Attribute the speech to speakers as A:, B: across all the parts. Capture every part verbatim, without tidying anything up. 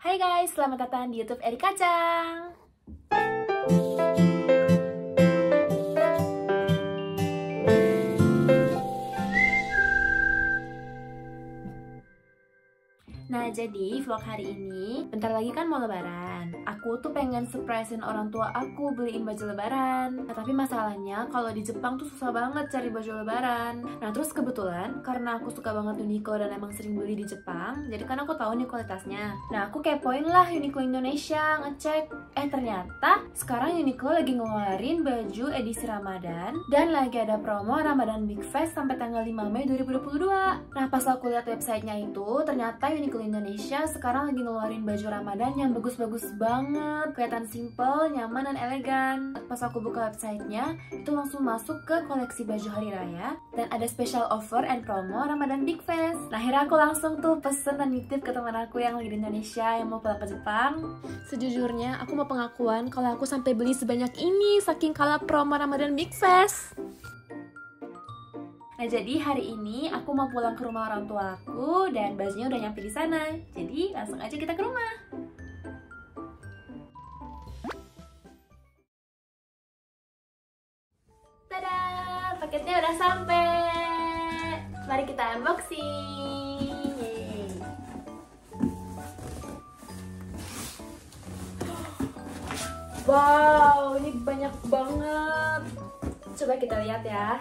A: Hai guys, selamat datang di YouTube Eri Kacang. Nah, jadi vlog hari ini, bentar lagi kan mau lebaran. Aku tuh pengen surprisein orang tua aku beliin baju lebaran. Nah, tapi masalahnya kalau di Jepang tuh susah banget cari baju lebaran. Nah, terus kebetulan karena aku suka banget Uniqlo dan emang sering beli di Jepang, jadi kan aku tahu nih kualitasnya. Nah, aku kepoin lah Uniqlo Indonesia, ngecek. Eh, ternyata sekarang Uniqlo lagi ngeluarin baju edisi Ramadan dan lagi ada promo Ramadan Big Fest sampai tanggal lima Mei dua ribu dua puluh dua. Nah, pas aku lihat websitenya itu, ternyata Uniqlo Indonesia sekarang lagi ngeluarin baju Ramadan yang bagus-bagus banget, kelihatan simple, nyaman, dan elegan. Pas aku buka websitenya, itu langsung masuk ke koleksi baju hari raya dan ada special offer and promo Ramadan Big Fest. Nah, akhirnya aku langsung tuh pesen dan nitip ke teman aku yang lagi di Indonesia yang mau pulang ke Jepang. Sejujurnya, aku mau pengakuan kalau aku sampai beli sebanyak ini saking kalah promo Ramadan Big Fest. Nah, jadi hari ini aku mau pulang ke rumah orang tua aku dan bajunya udah nyampe di sana. Jadi langsung aja kita ke rumah. Tada, paketnya udah sampai. Mari kita unboxing. Yeay. Wow, ini banyak banget. Coba kita lihat ya.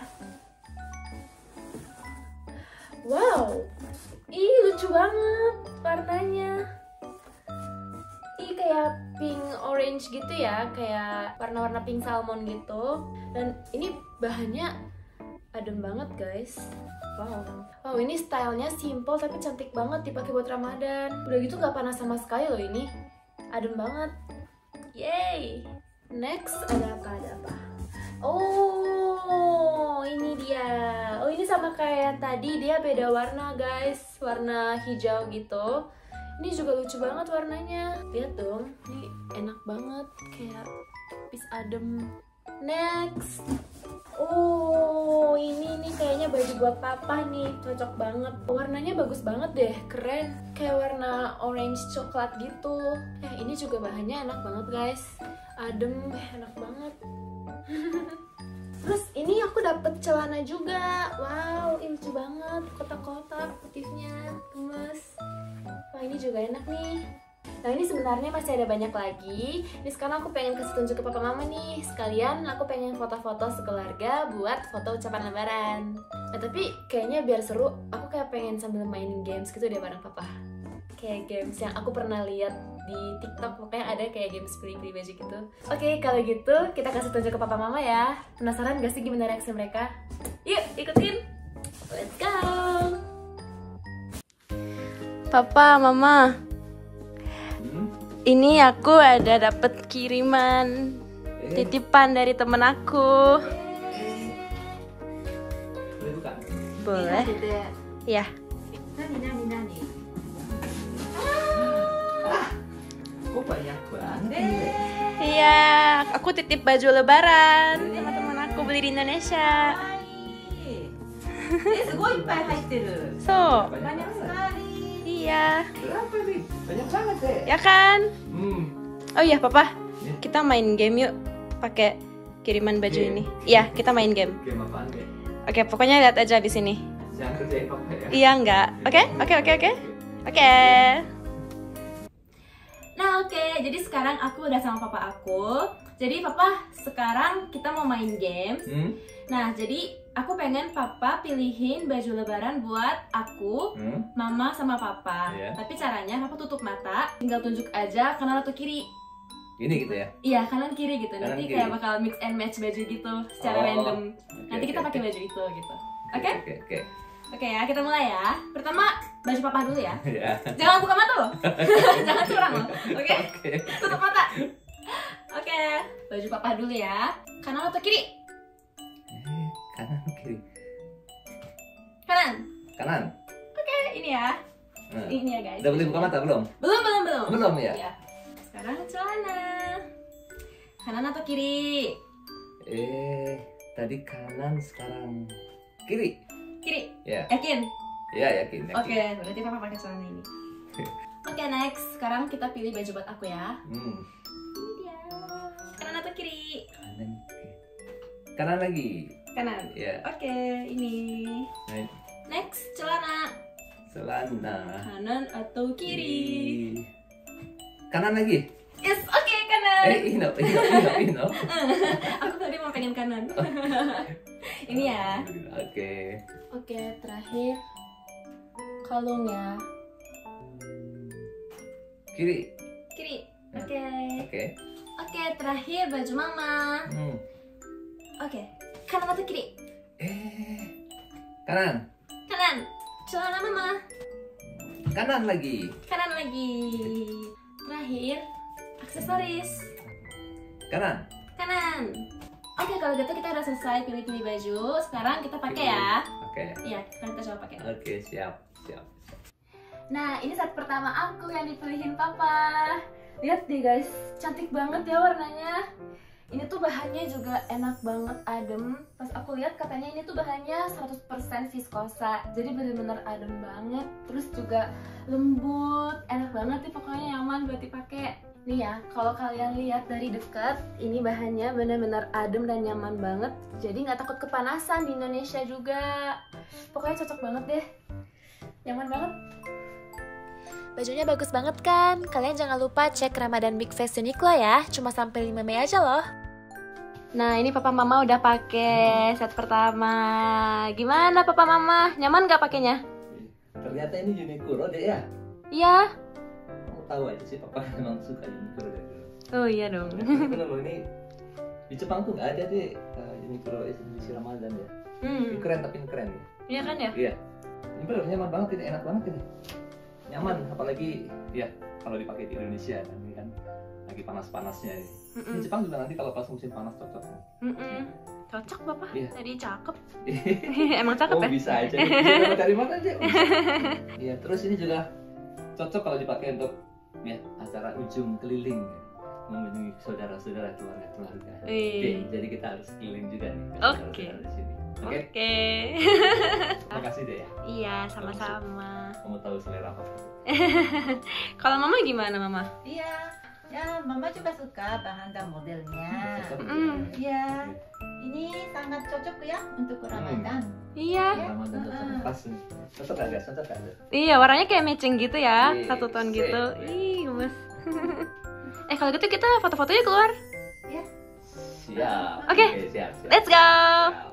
A: Wow, ih lucu banget warnanya. Ih kayak pink orange gitu ya, kayak warna-warna pink salmon gitu. Dan ini bahannya adem banget guys. Wow, wow ini stylenya simple tapi cantik banget dipakai buat Ramadan. Udah gitu gak panas sama sekali loh ini, adem banget. Yay! Next ada apa? Ada apa? Oh, ini dia. Oh, ini sama kayak tadi, dia beda warna guys, warna hijau gitu. Ini juga lucu banget warnanya. Lihat dong, ini enak banget, kayak tipis adem. Next. Oh, ini nih kayaknya baju buat papa nih, cocok banget. Warnanya bagus banget deh, keren. Kayak warna orange coklat gitu. Eh, ini juga bahannya enak banget guys, adem, eh, enak banget. Terus ini aku dapet celana juga. Wow, ini lucu banget, kotak-kotak putihnya, gemes. Wah, ini juga enak nih. Nah, ini sebenarnya masih ada banyak lagi. Ini sekarang aku pengen kasih tunjuk ke papa mama nih. Sekalian aku pengen foto-foto sekeluarga buat foto ucapan lebaran. Nah, tapi kayaknya biar seru, aku kayak pengen sambil mainin games gitu deh bareng papa. Kayak games yang aku pernah lihat di TikTok, pokoknya ada kayak games beli-beli baju gitu. Oke, kalau gitu kita kasih tunjuk ke papa mama ya. Penasaran gak sih gimana reaksi mereka? Yuk, ikutin! Let's go! Papa, mama, hmm? Ini aku ada dapet kiriman eh. titipan dari temen aku. Eh. Boleh buka? Boleh. Iya. Nani, nani, nani. Kok banyak banget eh. Iya, aku titip baju lebaran eh. sama teman aku beli di Indonesia. Eh, segoi ippai haitteru. So, banyak sekali. Iya. Berapa nih? Banyak banget deh. Ya kan? Hmm. Oh iya, papa. Ya. Kita main game yuk pakai kiriman baju game. Ini. Iya, kita main game. Game apaan deh? Oke, pokoknya lihat aja di sini. Jangan kerjain papa ya. Iya, enggak. Oke, oke, oke, oke. Oke. Nah, oke, okay. Jadi sekarang aku udah sama papa aku. Jadi papa, sekarang kita mau main games. Hmm? Nah, jadi aku pengen papa pilihin baju lebaran buat aku, hmm? mama, sama papa. Yeah. Tapi caranya papa tutup mata, tinggal tunjuk aja kanan atau kiri. Ini gitu ya? Iya, kanan kiri gitu. Kanan Nanti kiri. Kayak bakal mix and match baju gitu secara oh, random. Okay, Nanti kita okay, pakai okay. baju itu gitu. Oke? Okay? Oke, okay, oke. Okay. Oke ya, kita mulai ya. Pertama, baju papa dulu ya. Yeah. Jangan buka mata loh. Jangan curang loh. Oke? Okay? Okay. Tutup mata. Oke, okay. Baju papa dulu ya. Kanan atau kiri? Eh, kanan atau kiri? Kanan. Kanan. Oke, okay, ini ya. Hmm. Ini ya guys. Udah boleh buka mata belum? Belum, belum, belum. Belum ya? Ya. Sekarang celana. Kanan atau kiri? Eh, tadi kanan, sekarang kiri. Kiri? Ya. Yakin? Ya, yakin, yakin. Oke, okay, berarti papa pakai celana ini. Oke, next. Sekarang kita pilih baju buat aku ya.
B: Hmm.
A: Ini dia. Kanan atau kiri?
B: Kanan. Kanan lagi.
A: Kanan.
B: Ya.
A: Oke, ini.
B: Nah,
A: Next, celana.
B: celana.
A: Kanan atau kiri?
B: Kanan lagi.
A: Yes, oke, kanan.
B: Eh, ino, ino, ino, ino.
A: Aku tadi mau pengen kanan. Ini ya.
B: Oke.
A: Oke, terakhir kalungnya.
B: Kiri.
A: Kiri. Oke.
B: Oke.
A: Oke, terakhir baju mama.
B: Hmm.
A: Oke, kanan atau kiri?
B: Eh, kanan.
A: Kanan. Celana mama.
B: Kanan lagi.
A: Kanan lagi. Terakhir, aksesoris.
B: Kanan.
A: Kanan. Oke, kalau gitu kita udah selesai pilih-pilih baju. Sekarang kita pakai ya.
B: Oke.
A: Iya, sekarang kita coba pakai.
B: Oke, siap, siap.
A: Nah, ini set pertama aku yang dipilihin papa. Lihat deh guys, cantik banget ya warnanya. Ini tuh bahannya juga enak banget, adem. Pas aku lihat katanya ini tuh bahannya seratus persen viskosa. Jadi bener-bener adem banget. Terus juga lembut, enak banget nih, pokoknya nyaman buat dipakai. Nih ya, kalau kalian lihat dari dekat, ini bahannya bener-bener adem dan nyaman banget. Jadi nggak takut kepanasan di Indonesia juga. Pokoknya cocok banget deh. Nyaman banget. Bajunya bagus banget kan? Kalian jangan lupa cek Ramadan Big Face Uniqlo ya. Cuma sampai lima Mei aja loh. Nah, ini papa mama udah pakai set pertama. Gimana papa mama? Nyaman nggak pakainya?
B: Ternyata ini Uniqlo deh ya.
A: Iya.
B: Kamu tahu aja sih, papa memang suka Uniqlo deh.
A: Oh iya dong.
B: Bener loh, ini di Jepang tuh nggak ada deh uh, Uniqlo edisi Ramadan ya.
A: Hmm.
B: Ini keren, tapi ini keren ya.
A: Iya kan ya?
B: Iya. Ini bener nyaman banget, ini enak banget ini. Nyaman, apalagi ya kalau dipakai di Indonesia kan, ini kan lagi panas-panasnya ini.
A: Mm -mm.
B: Di Jepang juga nanti kalau pas musim panas cocok.
A: Mm -mm. Cocok papa.
B: Iya.
A: Tadi cakep. Emang cakep
B: Oh
A: ya?
B: bisa aja, bisa dapat dari mana aja. Iya, terus ini juga cocok kalau dipakai untuk ya acara ujung keliling, mengunjungi saudara-saudara, keluarga-keluarga.
A: Wih.
B: Jadi kita harus keliling juga nih. ke
A: Oke.
B: saudara-saudara di sini. Oke.
A: Oke.
B: Terima kasih deh ya.
A: Iya, sama-sama.
B: Kamu tahu selera apa?
A: Kalau mama gimana mama?
C: Iya, ya mama juga suka bahan dan modelnya.
B: Cocok.
A: Mm.
C: Iya, ini sangat cocok ya untuk Ramadan.
A: Iya.
B: Ramadan cocok pas. Cocok gak guys? Cocok gak?
A: Iya, warnanya kayak matching gitu ya,
B: Iya,
A: satu ton
B: sip.
A: gitu. Ih, gemes. Eh, kalau gitu kita foto-fotonya keluar.
C: Ya,
B: Siap.
A: Oke.
B: Siap, siap.
A: Let's go.
B: Siap.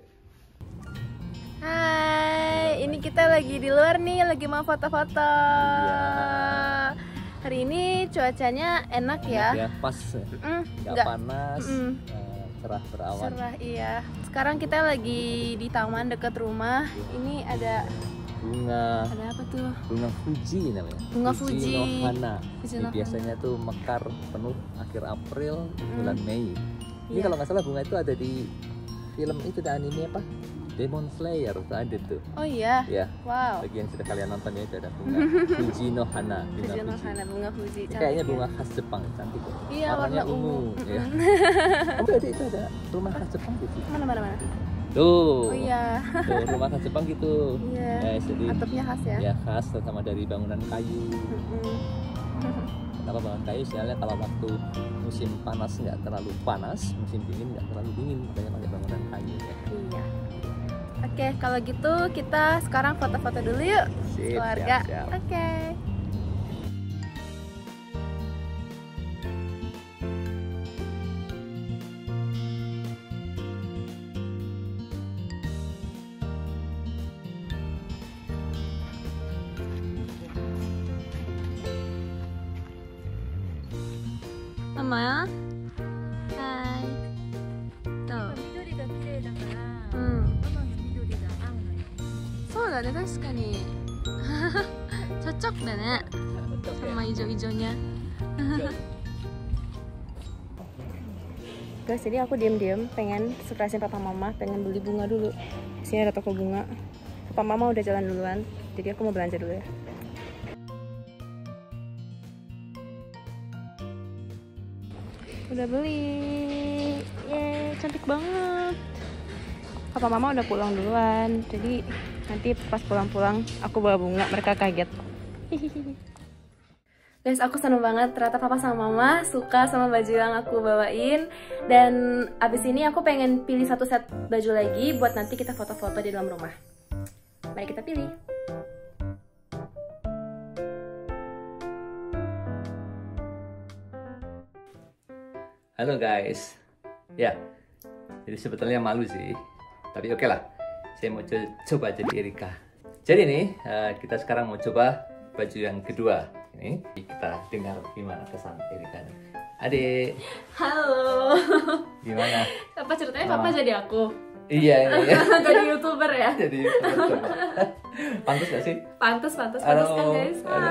A: Hai, ini kita lagi di luar nih, lagi mau foto-foto.
B: Iya.
A: Hari ini cuacanya enak ya.
D: Ya pas,
A: Mm,
D: nggak
A: nggak
D: panas,
A: Mm.
D: eh, cerah berawan.
A: cerah, iya. Sekarang kita lagi di taman dekat rumah. Ini ada
D: Bunga,
A: ada apa tuh?
D: bunga Fuji namanya.
A: Bunga Fuji.
D: no Hana.
A: Fuji
D: Ini
A: no
D: biasanya tuh mekar penuh akhir April, bulan Mei. Ini
A: Iya.
D: kalau nggak salah bunga itu ada di film itu, ada anime apa? Demon Slayer tuh ada tuh.
A: Oh iya.
D: Ya,
A: Wow.
D: bagi yang sudah kalian nonton ya itu ada bunga Fuji no Hana. Bunga
A: Fuji no
D: Fuji.
A: Hana, bunga Fuji.
D: Ini
A: Cantik
D: kayaknya
A: ya.
D: bunga khas Jepang, cantik ya.
A: Iya,
D: Warnanya
A: warna ungu.
D: ya.
A: Mm-mm.
D: Oh, berarti itu ada rumah khas Jepang gitu.
A: Mana mana mana.
D: Tuh.
A: Oh iya.
D: Tuh, rumah khas Jepang gitu.
A: Iya.
D: Ya, jadi
A: Atapnya khas ya.
D: ya khas, terutama dari bangunan kayu.
A: Mm-mm.
D: Kenapa bangunan kayu? Soalnya kalau waktu musim panas nggak terlalu panas, musim dingin nggak terlalu dingin, makanya pakai bangunan kayu ya.
A: Iya. Oke, kalau gitu kita sekarang foto-foto dulu yuk,
D: Sip,
A: keluarga.
D: siap, siap.
A: Oke. Mama, hai. Tuh.
C: 緑が綺麗だから、
A: Hmm.
C: ママの緑が合うのよ。
A: そうだね、確かに。cocok deh, Nek. Sama hijau-hijaunya. Guys, jadi aku diem-diem pengen surprisein papa mama, pengen beli bunga dulu. Di sini ada toko bunga. Papa mama udah jalan duluan, jadi aku mau belanja dulu ya. Udah beli. Yeay, cantik banget. Papa mama udah pulang duluan, jadi nanti pas pulang-pulang aku bawa bunga, mereka kaget. Guys, aku seneng banget ternyata papa sama mama suka sama baju yang aku bawain. Dan abis ini aku pengen pilih satu set baju lagi buat nanti kita foto-foto di dalam rumah. Mari kita pilih.
B: Halo guys. Ya, jadi sebetulnya malu sih, tapi oke lah. Saya mau co- coba jadi Erika. Jadi nih, uh, kita sekarang mau coba baju yang kedua. Ini kita dengar gimana kesan Erika nih. Adik,
A: Halo.
B: gimana?
A: Apa ceritanya
B: Mama.
A: papa jadi aku?
B: Iya, iya, iya.
A: Jadi YouTuber ya?
B: Jadi coba. Pantas gak sih?
A: Pantes, pantes, pantes kan
B: Halo.
A: guys.
B: Halo.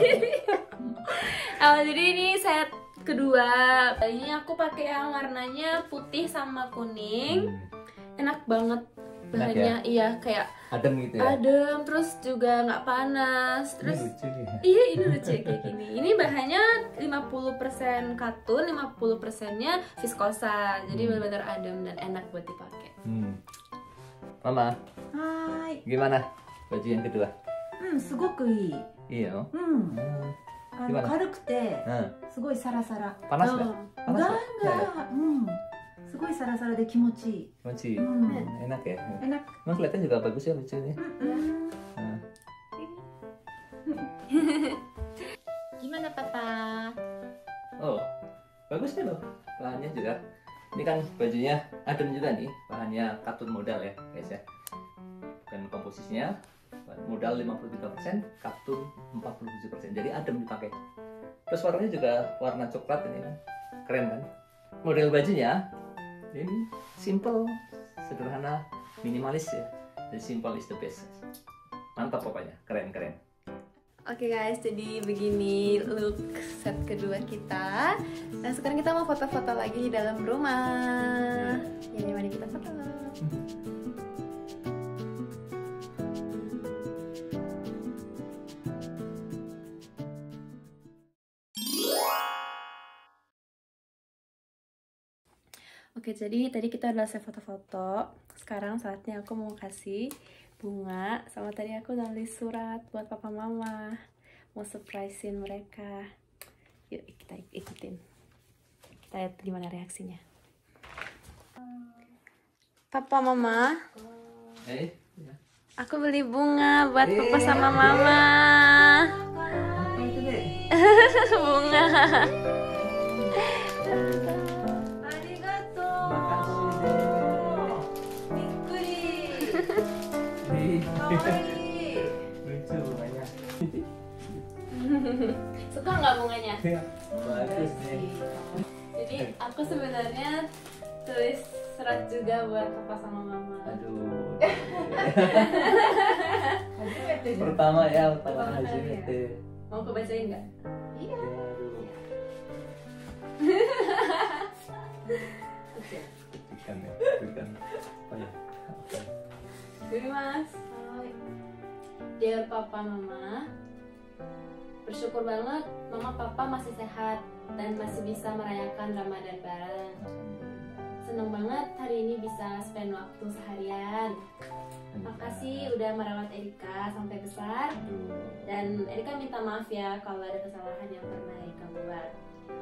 A: Oh, jadi ini set kedua. Ini aku pakai yang warnanya putih sama kuning.
B: Hmm,
A: Enak banget
B: Enak
A: bahannya, iya kayak
B: adem gitu ya.
A: adem, terus juga nggak panas. Terus
B: Ini lucu nih.
A: iya, ini lucu kayak gini. Ini bahannya lima puluh persen katun, lima puluh persennya viskosa. Jadi
B: Hmm.
A: benar-benar adem dan enak buat dipakai.
B: Hmm. Mama,
C: はーい。
B: gimana baju yang kedua?
C: うん、すごくいい。
B: Iya.
C: うん。
B: Hmm.
C: あ
B: Gimana?
C: の軽くて、
B: Nah,
C: すごいサラサラ。
B: panas
A: Oh.
B: nggak?
C: ガン
B: Panas nggak? Nggak ada?
C: ガン、うん。すごいサラサラで気持ちいい。
B: Kunci.
C: うん。
B: Enak ya.
C: enak。
B: Emang kelihatan juga bagus ya lucunya.
C: うん。
B: Nah.
C: Gimana papa?
B: Oh, bagus nih loh. Bahannya juga. Ini kan bajunya adem juga nih. Bahannya katun modal ya, guys ya. Dan komposisinya modal lima puluh tiga persen, katun empat puluh tujuh persen. Jadi adem dipakai. Terus warnanya juga warna coklat ini kan. Keren kan? Model bajunya ini simple, sederhana, minimalis ya. The simple is the best. Mantap pokoknya, keren-keren.
A: Oke guys, jadi begini look set kedua kita. Nah sekarang kita mau foto-foto lagi di dalam rumah. Ya, mari kita foto. Oke, jadi tadi kita udah selesai foto-foto. Sekarang saatnya aku mau kasih bunga, sama tadi aku nulis surat buat papa mama, mau surprisein mereka. Yuk kita ikutin, kita lihat gimana reaksinya. Papa mama,
B: Eh, ya.
A: aku beli bunga buat papa
B: Eh.
A: sama mama.
B: Apa itu deh?
A: Bunga.
C: ありがと
B: Makasih
C: う。
B: deh.
C: びっくり。
B: Nih.
C: かわいい。
B: Lucu bunganya.
A: Suka nggak bunganya?
B: Bagus nih.
A: Jadi aku sebenarnya tulis surat juga buat papa sama mama.
B: Aduh.
C: 初めてじゃん。
B: Pertama ya, pertama
A: Pertama
B: haji
A: kali ya.
B: itu.
A: Mau aku bacain nggak?
C: Iya.
B: Aduh.
A: Oke.
B: Ikan ya, ikan. Oh ya. Oke.
A: Jadi mas, dear papa mama, bersyukur banget mama papa masih sehat dan masih bisa merayakan Ramadan bareng. Seneng banget hari ini bisa spend waktu seharian. Makasih udah merawat Erika sampai besar.
B: Aduh.
A: Dan Erika minta maaf ya kalau ada kesalahan yang pernah Erika buat.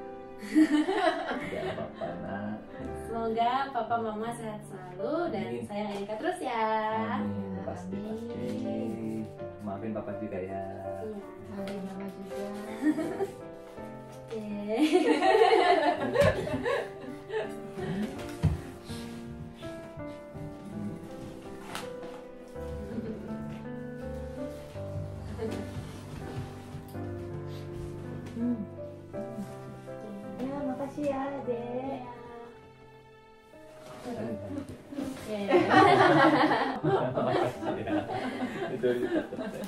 B: Tidak apa-apa nak.
A: Semoga papa mama sehat selalu dan
B: Amin.
A: sayang Erika terus ya.
B: Amin, pasti pasti. Maafin papa juga ya.
A: Iya.
C: Hai mama juga.
A: Oke.
C: Ya makasih ya Dek.
A: Oke.
B: Makasih ya. Itu itu.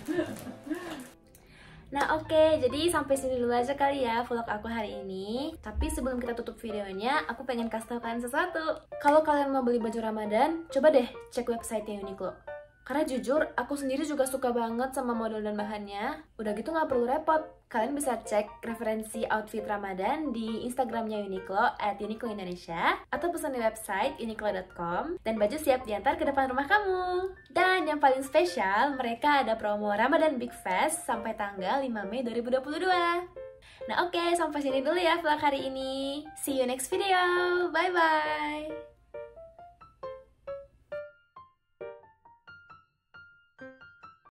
A: Nah oke, jadi sampai sini dulu aja kali ya vlog aku hari ini. Tapi sebelum kita tutup videonya, aku pengen kasih tau kalian sesuatu. Kalau kalian mau beli baju Ramadan, coba deh cek website Uniqlo. Karena jujur, aku sendiri juga suka banget sama model dan bahannya. Udah gitu nggak perlu repot. Kalian bisa cek referensi outfit Ramadan di Instagramnya Uniqlo at Uniqlo Indonesia atau pesan di website uniqlo dot com dan baju siap diantar ke depan rumah kamu. Dan yang paling spesial, mereka ada promo Ramadan Big Fest sampai tanggal lima Mei dua ribu dua puluh dua. Nah oke, sampai sini dulu ya vlog hari ini. See you next video. Bye bye.